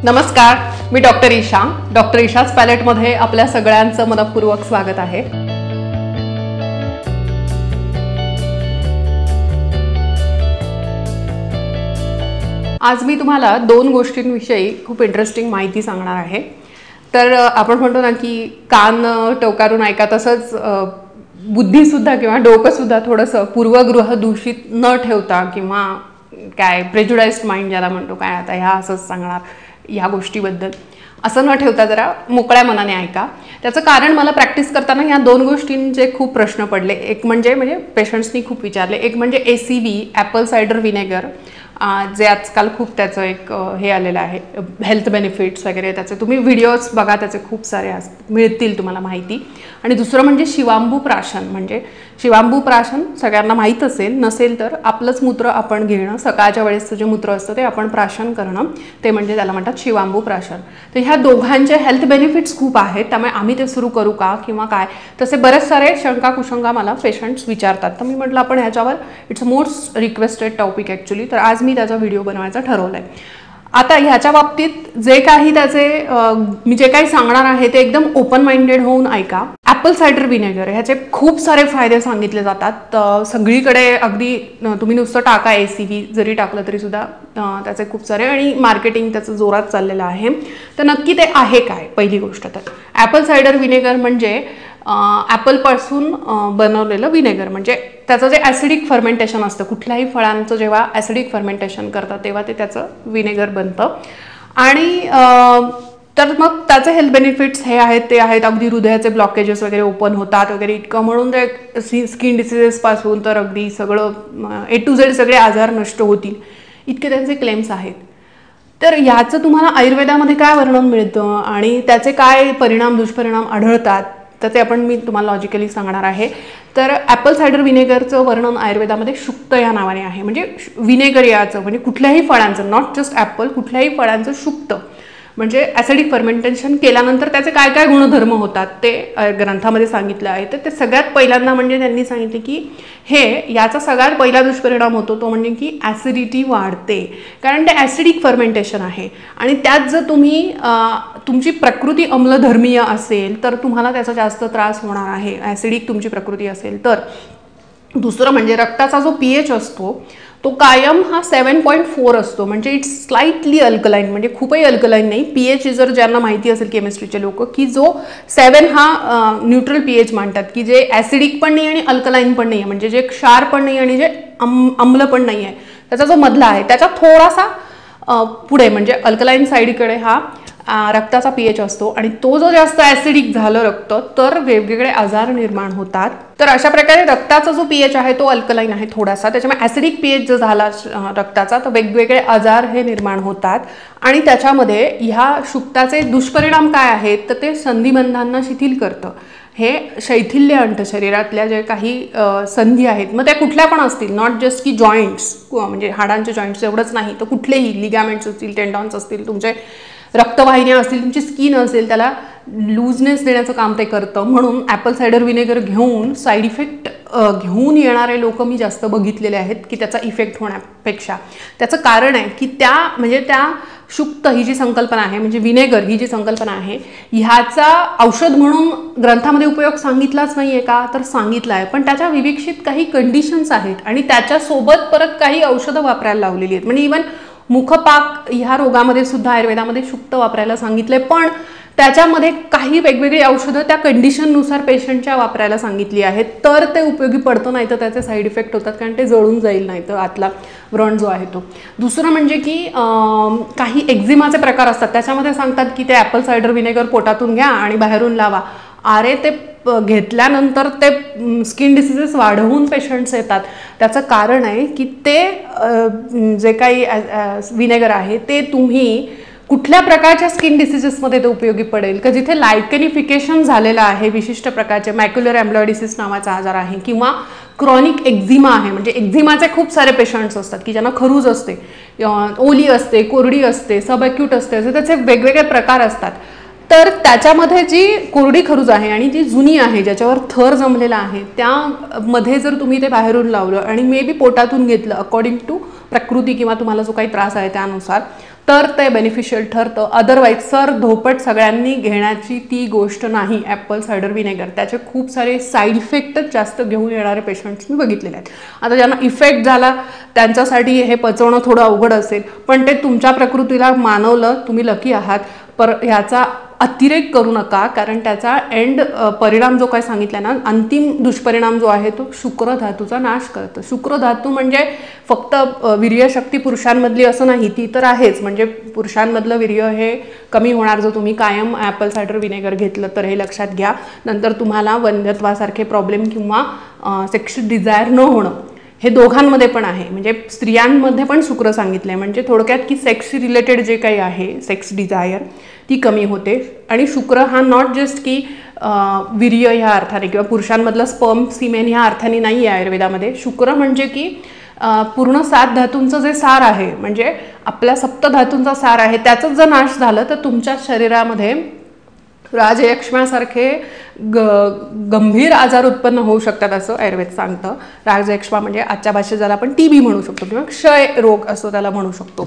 नमस्कार, मी doctor Isha. Doctor ईशाच पॅलेटमध्ये आपल्या सगळ्यांचं मनपूर्वक स्वागत आहे. आज मी तुम्हाला दोन गोष्टींविषयी खूप इंटरेस्टिंग माहिती सांगणार आहे. तर आपण म्हणतो ना की कान टोकारून ऐका, तसंच बुद्धीसुद्धा किंवा डोकंसुद्धा थोडंसं पूर्वगृह दूषित न ठेवता किंवा काय प्रेज्युडाइज्ड माइंड ज्याला म्हणतो, काय आता ह्या असंच सांगणार ह्या गोष्टीबद्दल असं न ठेवता जरा मोकळ्या मनाने ऐका. त्याचं कारण मला प्रॅक्टिस करताना ह्या दोन गोष्टींचे खूप प्रश्न पडले. एक म्हणजे पेशंट्सनी खूप विचारले. एक म्हणजे ACV ॲपल सायडर व्हिनेगर, जे आजकाल खूप त्याचं एक हे आलेलं आहे, हेल्थ बेनिफिट्स वगैरे त्याचे तुम्ही व्हिडिओज बघा, त्याचे खूप सारे मिळतील तुम्हाला माहिती. आणि दुसरं म्हणजे शिवांबू प्राशन. म्हणजे शिवांबू प्राशन सगळ्यांना माहीत असेल, नसेल तर आपलंच मूत्र आपण घेणं, सकाळच्या वेळेसचं जे मूत्र असतं ते आपण प्राशन करणं, ते म्हणजे त्याला म्हणतात शिवांबू प्राशन. तर ह्या दोघांचे हेल्थ बेनिफिट्स खूप आहेत, त्यामुळे आम्ही ते सुरू करू का किंवा काय, तसे बरेच सारे शंका कुशंका मला पेशंट्स विचारतात. तर मी म्हटलं आपण ह्याच्यावर it's a most requested topic actually, तर आज मी त्याचा व्हिडिओ बनवायचा ठरवलं आहे. आता ह्याच्या बाबतीत जे काही त्याचे मी जे काही सांगणार आहे ते एकदम ओपन माइंडेड होऊन ऐका. ॲपल सायडर व्हिनेगर ह्याचे खूप सारे फायदे सांगितले जातात. सगळीकडे अगदी तुम्ही नुसतं टाका ACV जरी टाकलं तरी सुद्धा त्याचे खूप सारे, आणि मार्केटिंग त्याचं जोरात चाललेलं आहे. तर नक्की ते आहे काय? पहिली गोष्ट तर ॲपल सायडर व्हिनेगर म्हणजे ॲपलपासून बनवलेलं व्हिनेगर. म्हणजे त्याचं जे ॲसिडिक फर्मेंटेशन असतं, कुठल्याही फळांचं जेव्हा ॲसिडिक फर्मेंटेशन करतात तेव्हा ते त्याचं व्हिनेगर बनतं. आणि तर मग त्याचे हेल्थ बेनिफिट्स हे आहेत ते आहेत. अगदी हृदयाचे ब्लॉकेजेस वगैरे ओपन होतात वगैरे इतकं, म्हणून ते स्किन डिसीजेसपासून तर अगदी सगळं A to Z सगळे आजार नष्ट होतील इतके त्यांचे क्लेम्स आहेत. तर ह्याचं तुम्हाला आयुर्वेदामध्ये काय वर्णन मिळतं आणि त्याचे काय परिणाम दुष्परिणाम आढळतात तर ते मी तुम्हाला लॉजिकली सांगणार आहे. तर ॲपल सायडर व्हिनेगरचं वर्णन आयुर्वेदामध्ये शुक्त या नावाने आहे. म्हणजे व्हिनेगर याचं म्हणजे कुठल्याही फळांचं, नॉट जस्ट ॲपल, कुठल्याही फळांचं शुक्त म्हणजे ॲसिडिक फर्मेंटेशन केल्यानंतर त्याचे काय काय गुणधर्म होतात ते ग्रंथामध्ये सांगितलं आहे. तर ते सगळ्यात पहिल्यांदा म्हणजे त्यांनी सांगितले की याचा सगळ्यात पहिला दुष्परिणाम होतो तो म्हणजे की ॲसिडिटी वाढते, कारण ते ॲसिडिक फर्मेंटेशन आहे. आणि त्यात जर तुमची प्रकृती अम्लधर्मीय असेल तर तुम्हाला त्याचा जास्त त्रास होणार आहे, ॲसिडिक तुमची प्रकृती असेल तर. दुसरं म्हणजे रक्ताचा जो pH असतो तो कायम हा 7.4 असतो, म्हणजे इट्स स्लाइटली अल्कलाईन, म्हणजे खूपही अल्कलाईन नाही. pH जर ज्यांना माहिती असेल केमिस्ट्रीचे लोक की जो 7 हा न्यूट्रल pH मानतात, की जे ॲसिडिक पण नाही आणि अल्कलाईन पण नाही आहे, म्हणजे जे क्षार पण नाही आणि जे आम्ल पण नाही आहे, त्याचा जो मधला आहे त्याच्या थोडासा पुढे म्हणजे अल्कलाईन साईडकडे हा रक्ताचा pH असतो. आणि तो जो जास्त ॲसिडिक झालं रक्त तर वेगवेगळे आजार निर्माण होतात. तर अशा प्रकारे रक्ताचा जो pH आहे तो अल्कलाईन आहे थोडासा, त्याच्यामुळे ॲसिडिक pH जर झाला रक्ताचा तर वेगवेगळे आजार हे निर्माण होतात. आणि त्याच्यामध्ये ह्या शुक्ताचे दुष्परिणाम काय आहेत तर ते संधिबंधांना शिथिल करतं. हे शैथिल्य आणतं शरीरातल्या जे काही संधी आहेत, मग त्या कुठल्या पण असतील, नॉट जस्ट की जॉईंट्स म्हणजे हाडांचे जॉईंट्स एवढंच नाही, तर कुठलेही लिगामेंट्स असतील, टेंडॉन्स असतील, तुमचे रक्तवाहिन्या असतील, तुमची स्किन असेल, त्याला लूजनेस देण्याचं काम ते करतं. म्हणून ॲपल सायडर व्हिनेगर घेऊन साईड इफेक्ट घेऊन येणारे लोक मी जास्त बघितलेले आहेत की त्याचा इफेक्ट होण्यापेक्षा. त्याचं कारण आहे की त्या शुक्त ही जी संकल्पना आहे, म्हणजे व्हिनेगर ही जी संकल्पना आहे, ह्याचा औषध म्हणून ग्रंथामध्ये उपयोग सांगितलाच नाही आहे का, तर सांगितला आहे, पण त्याच्या विविक्षित काही कंडिशन्स आहेत आणि त्याच्यासोबत परत काही औषधं वापरायला लावलेली आहेत. म्हणजे इवन मुखपाक ह्या रोगामध्ये सुद्धा आयुर्वेदामध्ये शुक्त वापरायला सांगितले, पण त्याच्यामध्ये काही वेगवेगळी औषधं त्या कंडिशननुसार पेशंटच्या वापरायला सांगितली आहेत, तर ते उपयोगी पडतं, नाही तर त्याचे साईड इफेक्ट होतात, कारण ते जळून जाईल नाही तर आतला व्रण जो आहे तो. दुसरं म्हणजे की काही एक्झिमाचे प्रकार असतात, त्याच्यामध्ये सांगतात की ते ॲपल सायडर व्हिनेगर पोटातून घ्या आणि बाहेरून लावा. अरे ते घेतल्यानंतर ते स्किन डिसीजेस वाढवून पेशंट्स येतात. त्याचं कारण आहे की ते जे काही व्हिनेगर आहे ते तुम्ही कुठल्या प्रकारच्या स्किन डिसीजेसमध्ये ते उपयोगी पडेल का जिथे लायकेनिफिकेशन झालेलं आहे, विशिष्ट प्रकारचे मॅक्युलर एम्ब्लॉयडिसिस नावाचा आजार आहे, किंवा क्रॉनिक एक्झिमा आहे. म्हणजे एक्झिमाचे खूप सारे पेशंट्स असतात की ज्यांना खरूज असते, ओली असते, कोरडी असते, सबअक्यूट असते, असे त्याचे वेगवेगळे प्रकार असतात. तर त्याच्यामध्ये जी कोरडी खरूज आहे आणि जी जुनी आहे ज्याच्यावर थर जमलेला आहे, त्यामध्ये जर तुम्ही ते बाहेरून लावलं आणि मे बी पोटातून घेतलं अकॉर्डिंग टू प्रकृती किंवा तुम्हाला जो काही त्रास आहे त्यानुसार, तर ते बेनिफिशियल ठरतं. अदरवाईज सर धोपट सगळ्यांनी घेण्याची ती गोष्ट नाही ॲपल सायडर विनेगर. त्याचे खूप सारे साईड इफेक्टच जास्त घेऊन येणारे पेशंट्स मी बघितलेले आहेत. आता ज्यांना इफेक्ट झाला त्यांच्यासाठी हे पचवणं थोडं अवघड असेल, पण ते तुमच्या प्रकृतीला मानवलं, तुम्ही लकी आहात. ह्याचा अतिरेक करू नका, कारण त्याचा एंड परिणाम जो काय सांगितला ना, अंतिम दुष्परिणाम जो आहे तो शुक्र धातूचा नाश करतो. शुक्र धातू म्हणजे फक्त वीर्यशक्ती पुरुषांमधली असं नाही, ती तर आहेच. म्हणजे पुरुषांमधलं वीर्य हे कमी होणार जर तुम्ही कायम ॲपल सायडर विनेगर घेतलं तर, हे लक्षात घ्या. नंतर तुम्हाला वंध्यत्वासारखे प्रॉब्लेम किंवा सेक्स डिझायर न होणं हे दोघांमध्ये पण आहे. म्हणजे स्त्रियांमध्ये पण शुक्र सांगितलं आहे. म्हणजे थोडक्यात की सेक्स रिलेटेड जे काही आहे सेक्स डिझायर ती कमी होते. आणि शुक्र हा नॉट जस्ट की वीर्य ह्या अर्थाने किंवा पुरुषांमधलं स्पर्म सिमेन ह्या अर्थाने नाही आहे आयुर्वेदामध्ये. शुक्र म्हणजे की पूर्ण 7 धातूंचं जे सार आहे, म्हणजे आपल्या 7 धातूंचा सार आहे, त्याचंच जर नाश झालं तर तुमच्या शरीरामध्ये राजयक्ष्मासारखे गंभीर आजार उत्पन्न होऊ शकतात असं आयुर्वेद सांगतं. राजयक्ष्मा म्हणजे आजच्या भाषेत ज्याला आपण TB म्हणू शकतो किंवा क्षय रोग असं त्याला म्हणू शकतो.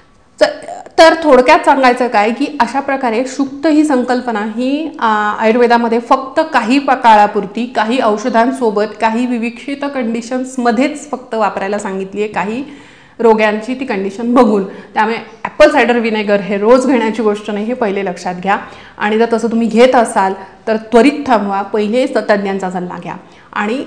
तर थोडक्यात सांगायचं काय की अशा प्रकारे शुक्त ही संकल्पना ही आयुर्वेदामध्ये फक्त काही काळापुरती काही औषधांसोबत काही विविक्षित कंडिशन्समध्येच फक्त वापरायला सांगितली आहे, काही रोग्यांची ती कंडिशन बघून. त्यामुळे ॲपल सायडर विनेगर हे रोज घेण्याची गोष्ट नाही, हे पहिले लक्षात घ्या. आणि जर तसं तुम्ही घेत असाल तर त्वरित थांबवा, पहिले तज्ज्ञांचा सल्ला घ्या. आणि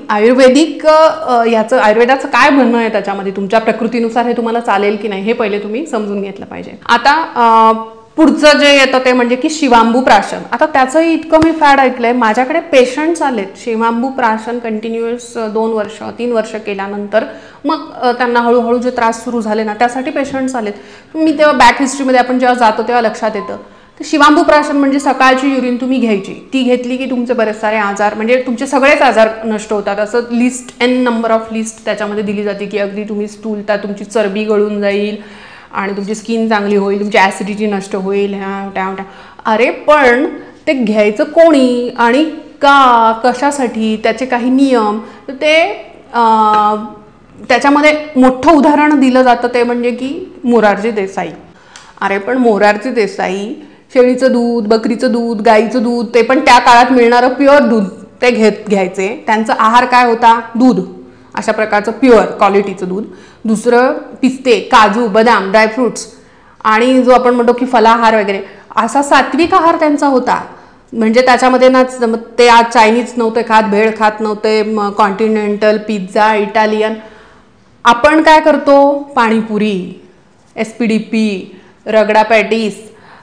आयुर्वेदाचं काय म्हणणं आहे त्याच्यामध्ये, तुमच्या प्रकृतीनुसार हे तुम्हाला चालेल की नाही हे पहिले तुम्ही समजून घेतलं पाहिजे. आता पुढचं जे येतं ते म्हणजे की शिवांबू प्राशन. आता त्याचंही इतकं मी फॅड ऐकलंय, माझ्याकडे पेशंट्स आलेत शिवांबू प्राशन कंटिन्युअस 2 वर्ष 3 वर्ष केल्यानंतर मग त्यांना हळूहळू जे त्रास सुरू झाले ना त्यासाठी पेशंट्स आलेत. मी तेव्हा बॅक हिस्ट्रीमध्ये आपण जेव्हा जातो तेव्हा लक्षात येतं की शिवांबू प्राशन म्हणजे सकाळची युरिन तुम्ही घ्यायची, ती घेतली की तुमचे बरेच सारे आजार म्हणजे तुमचे सगळेच आजार नष्ट होतात. असं list N number of list त्याच्यामध्ये दिली जाते की अगदी तुम्ही स्थूलता, तुमची चरबी गळून जाईल आणि तुमची स्किन चांगली होईल, तुमची ॲसिडिटी नष्ट होईल, अरे पण ते घ्यायचं कोणी आणि का, कशासाठी, त्याचे काही नियम. तर ते त्याच्यामध्ये मोठं उदाहरण दिलं जातं ते म्हणजे की मोरारजी देसाई. अरे पण मोरारजी देसाई शेळीचं दूध, बकरीचं दूध, गाईचं दूध, ते पण त्या काळात मिळणारं प्युअर दूध ते घ्यायचे. त्यांचा आहार काय होता, दूध, अशा प्रकारचं प्युअर क्वालिटीचं दूध. दुसरं पिस्ते, काजू, बदाम, ड्रायफ्रुट्स आणि जो आपण म्हणतो की फलाहार वगैरे, असा सात्विक आहार त्यांचा होता. म्हणजे त्याच्यामध्ये ना ते आज चायनीज नव्हते खात, भेळ खात नव्हते, कॉन्टिनेंटल, पिझ्झा, इटालियन. आपण काय करतो, panipuri, SPDP, ragda patties,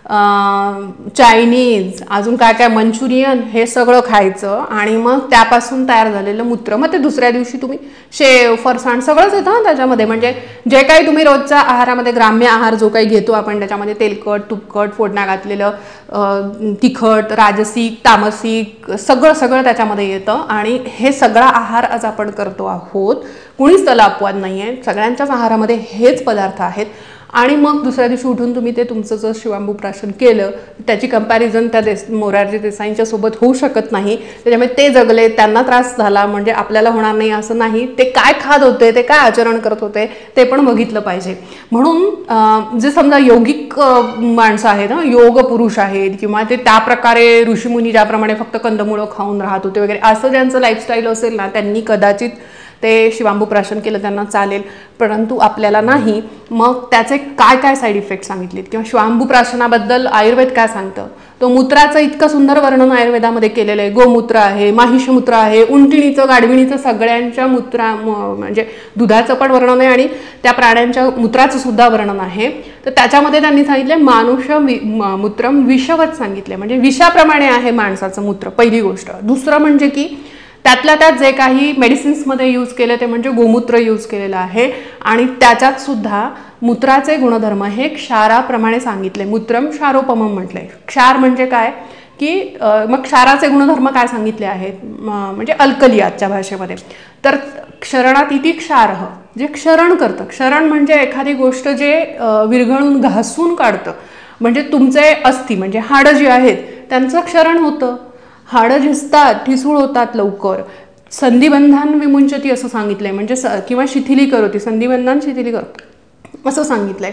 Chinese, अजून काय काय मंचुरियन, हे सगळं खायचं आणि मग त्यापासून तयार झालेलं मूत्र, मग ते दुसऱ्या दिवशी तुम्ही शेव, फरसाण सगळंच येतं ना त्याच्यामध्ये. म्हणजे जे काही तुम्ही रोजच्या आहारामध्ये ग्राम्य आहार जो काही घेतो आपण त्याच्यामध्ये तेलकट, तुपकट, फोडण्या घातलेलं, तिखट, राजसिक, तामसिक सगळं त्याच्यामध्ये येतं. आणि हे सगळा आहार आज आपण करतो आहोत, कुणीच त्याला अपवाद नाही आहे, सगळ्यांच्याच आहारामध्ये हेच पदार्थ आहेत. आणि मग दुसऱ्या दिवशी उठून तुम्ही ते तुमचं जर शिवांबू प्राशन केलं त्याची कंपॅरिझन त्या मोरारजी देसाईंच्या सोबत होऊ शकत नाही. त्याच्यामुळे ते जगले, त्यांना त्रास झाला म्हणजे आपल्याला होणार नाही असं नाही. ते काय खात होते, ते काय आचरण करत होते ते पण बघितलं पाहिजे. म्हणून जे समजा योगिक माणसं आहेत, योग पुरुष आहेत, किंवा ते त्या प्रकारे ऋषीमुनी ज्याप्रमाणे फक्त कंदमुळं खाऊन राहत होते वगैरे, असं ज्यांचं लाईफस्टाईल असेल ना, त्यांनी कदाचित ते शिवांबू प्राशन केलं त्यांना चालेल, परंतु आपल्याला नाही. मग त्याचे काय काय साईड इफेक्ट सांगितलेत किंवा शिवांबू प्राशनाबद्दल आयुर्वेद काय सांगतं, तो मूत्राचं इतकं सुंदर वर्णन आयुर्वेदामध्ये केलेलं आहे. गोमूत्र आहे, माहिषमूत्र आहे, उंटिणीचं, गाढविणीचं, सगळ्यांच्या म्हणजे दुधाचं पण वर्णन आहे आणि त्या प्राण्यांच्या मूत्राचं सुद्धा वर्णन आहे. तर त्याच्यामध्ये त्यांनी सांगितलं मानुष मूत्रम विषवत सांगितले, म्हणजे विषाप्रमाणे आहे माणसाचं मूत्र, पहिली गोष्ट. दुसरं म्हणजे की त्यातल्या त्यात जे काही मेडिसिन्समध्ये यूज केले ते म्हणजे गोमूत्र यूज केलेलं आहे आणि त्याच्यात सुद्धा मूत्राचे गुणधर्म हे क्षाराप्रमाणे सांगितले. मूत्रम क्षारोपमम म्हटलंय. क्षार म्हणजे काय की मग क्षाराचे गुणधर्म काय सांगितले आहेत, म्हणजे अल्कली आजच्या भाषेमध्ये. तर क्षरणात इति क्षारः, जे क्षरण करतं. क्षरण म्हणजे एखादी गोष्ट जे विरघळून घासून काढतं, म्हणजे तुमचे अस्थि म्हणजे हाडं जी आहेत त्यांचं क्षरण होतं. हाडं झिजतात, ठिसूळ होतात लवकर. संधिबंधान विमुंचती असं सांगितलंय, म्हणजे किंवा शिथिलीकरोती, संधिबंधान शिथिलीकरोती असं सांगितलंय.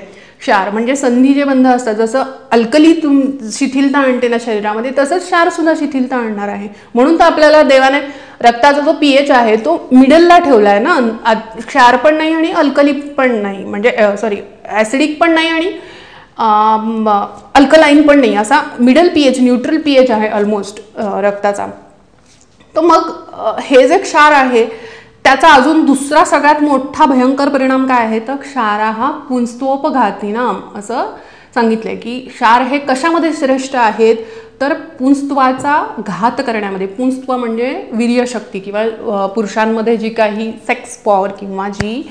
क्षार म्हणजे संधी जे बंध असतात, जसं अल्कली शिथिलता आणते ना शरीरामध्ये, तसंच क्षार सुद्धा शिथिलता आणणार आहे. म्हणून तर आपल्याला देवाने रक्ताचा जो pH आहे तो मिडलला ठेवला आहे ना, क्षार पण नाही आणि अल्कली पण नाही, म्हणजे ॲसिडिक पण नाही आणि अल्कलाईन पण नाही, असा मिडल pH, न्यूट्रल pH आहे ऑलमोस्ट रक्ताचा. तर मग हे जे क्षार आहे त्याचा अजून दुसरा सगळ्यात मोठा भयंकर परिणाम काय आहे, तर क्षारा हा पुंस्तवोपघातिनाम असं सांगितलंय की क्षार हे कशामध्ये श्रेष्ठ आहेत, तर पुंस्तवाचा घात करण्यामध्ये. पुंस्तव म्हणजे वीर्यशक्ती किंवा पुरुषांमध्ये जी काही सेक्स पॉवर किंवा जी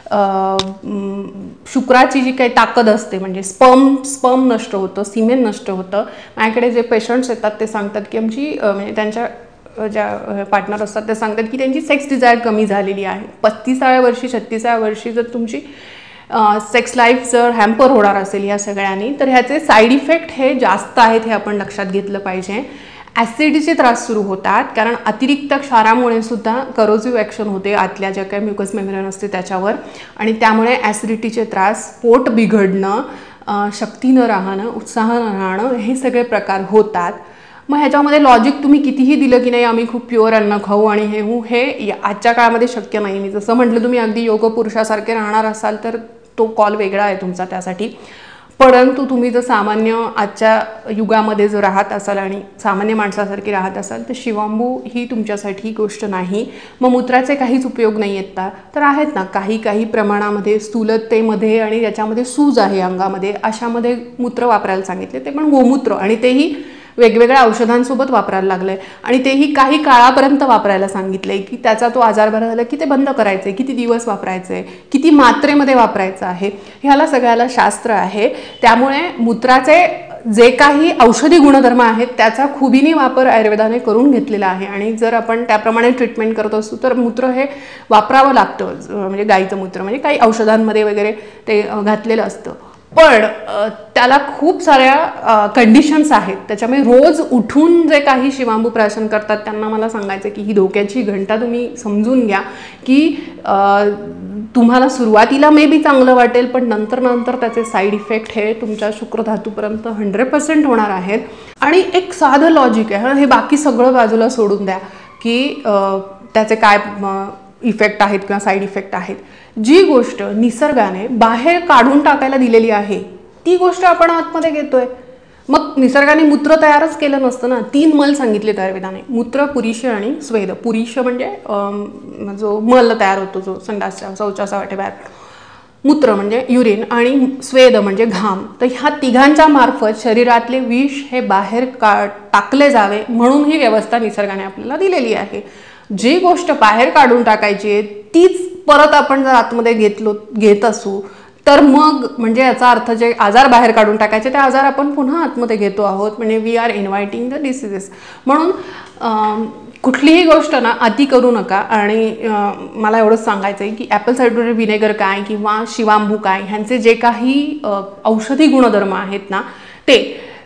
शुक्राची जी काही ताकद असते, म्हणजे स्पर्म नष्ट होतं, सिमेन नष्ट होतं. माझ्याकडे जे पेशंट्स येतात ते सांगतात की आमची म्हणजे त्यांच्या ज्या पार्टनर असतात ते सांगतात की त्यांची सेक्स डिझायर कमी झालेली आहे. 35व्या वर्षी 36व्या वर्षी जर तुमची सेक्स लाईफ जर हॅम्पर होणार असेल या सगळ्यांनी, तर ह्याचे साईड इफेक्ट हे जास्त आहेत, हे आपण लक्षात घेतलं पाहिजे. ॲसिडचे त्रास सुरू होतात, कारण अतिरिक्त क्षारामुळे सुद्धा करोसिव्ह ॲक्शन होते आतल्या ज्या काही म्युकस मेम्ब्रेन असते त्याच्यावर, आणि त्यामुळे ॲसिडिटीचे त्रास, पोट बिघडणं, शक्ती न राहणं, उत्साह न राहणं, हे सगळे प्रकार होतात. मग ह्याच्यामध्ये लॉजिक तुम्ही कितीही दिलं की नाही आम्ही खूप प्युअर अन्न खाऊ आणि हे आजच्या काळामध्ये शक्य नाही. मी जसं म्हटलं, तुम्ही अगदी योग पुरुषासारखे राहणार असाल तर तो कॉल वेगळा आहे तुमचा त्यासाठी. परंतु तुम्ही जर सामान्य आजच्या युगामध्ये जर राहत असाल आणि सामान्य माणसासारखी राहत असाल तर शिवांबू ही तुमच्यासाठी गोष्ट नाही. मग मूत्राचे काहीच उपयोग नाही आहेत तर आहेत ना, काही प्रमाणामध्ये स्थूलतेमध्ये आणि याच्यामध्ये सूज आहे अंगामध्ये, अशामध्ये मूत्र वापरायला सांगितले, ते पण गोमूत्र, आणि तेही वेगवेगळ्या औषधांसोबत वापरायला लागलंय, आणि तेही काही काळापर्यंत वापरायला सांगितलंय की त्याचा तो आजार बरा झाला की ते बंद करायचंय, किती दिवस वापरायचंय, किती मात्रेमध्ये वापरायचं आहे, ह्याला सगळ्याला शास्त्र आहे. त्यामुळे मूत्राचे जे काही औषधी गुणधर्म आहेत त्याचा खुबीने वापर आयुर्वेदाने करून घेतलेला आहे, आणि जर आपण त्याप्रमाणे ट्रीटमेंट करत असू तर मूत्र हे वापरावं लागतं. म्हणजे गाईचं मूत्र म्हणजे काही औषधांमध्ये वगैरे ते घातलेलं असतं, पण त्याला खूप साऱ्या कंडिशन्स आहेत. त्याच्यामुळे रोज उठून जे काही शिवांबू प्राशन करतात त्यांना मला सांगायचं की ही धोक्याची घंटा तुम्ही समजून घ्या की तुम्हाला सुरुवातीला मे बी चांगलं वाटेल, पण नंतर त्याचे साईड इफेक्ट हे तुमच्या शुक्रधातूपर्यंत 100% होणार आहेत. आणि एक साधं लॉजिक आहे, हे बाकी सगळं बाजूला सोडून द्या की त्याचे काय इफेक्ट आहेत किंवा साईड इफेक्ट आहेत. जी गोष्ट निसर्गाने बाहेर काढून टाकायला दिलेली आहे ती गोष्ट आपण आतमध्ये घेतोय. मग निसर्गाने मूत्र तयारच केलं नसतं ना. 3 मल सांगितले आयुर्वेदाने, मूत्र, पुरीश आणि स्वेद. पुरीश म्हणजे जो मल तयार होतो, जो संडासच्या शौचाच्या वाटेबाहेर, मूत्र म्हणजे युरिन, आणि स्वेद म्हणजे घाम. तर ह्या तिघांच्या मार्फत शरीरातले विष हे बाहेर टाकले जावे म्हणून ही व्यवस्था निसर्गाने आपल्याला दिलेली आहे. जी गोष्ट बाहेर काढून टाकायची आहे तीच परत आपण जर आतमध्ये घेत असू तर मग म्हणजे याचा अर्थ जे आजार बाहेर काढून टाकायचे ते आजार आपण पुन्हा आतमध्ये घेतो आहोत, म्हणजे we are inviting the diseases. म्हणून कुठलीही गोष्ट ना अति करू नका. आणि मला एवढंच सांगायचं आहे की ॲपल सायडर व्हिनेगर काय किंवा शिवांबू काय, ह्यांचे जे काही औषधी गुणधर्म आहेत ना ते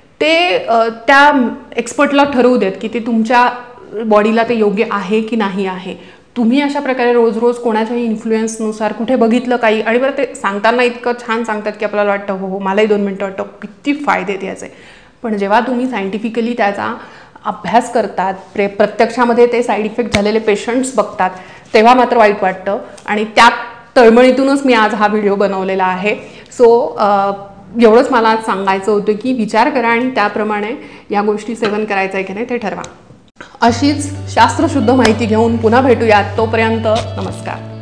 त्या एक्सपर्टला ठरवू देत की ते तुमच्या बॉडीला ते योग्य आहे की नाही आहे. तुम्ही अशा प्रकारे रोज कोणाच्याही इन्फ्लुएन्सनुसार कुठे बघितलं काही, आणि बरं ते सांगताना इतकं छान सांगतात की आपल्याला वाटतं हो मलाही 2 मिनटं वाटतं किती फायदे आहेत याचे. पण जेव्हा तुम्ही सायंटिफिकली त्याचा अभ्यास करतात, प्रत्यक्षामध्ये ते साईड इफेक्ट झालेले पेशंट्स बघतात, तेव्हा मात्र वाईट वाटतं. आणि त्या तळमळीतूनच मी आज हा व्हिडिओ बनवलेला आहे. सो एवढंच मला आज सांगायचं होतं की विचार करा आणि त्याप्रमाणे या गोष्टी सेवन करायचं आहे की नाही ते ठरवा. अशीच शास्त्रशुद्ध माहिती घेऊन पुन्हा भेटूयात. तोपर्यंत नमस्कार.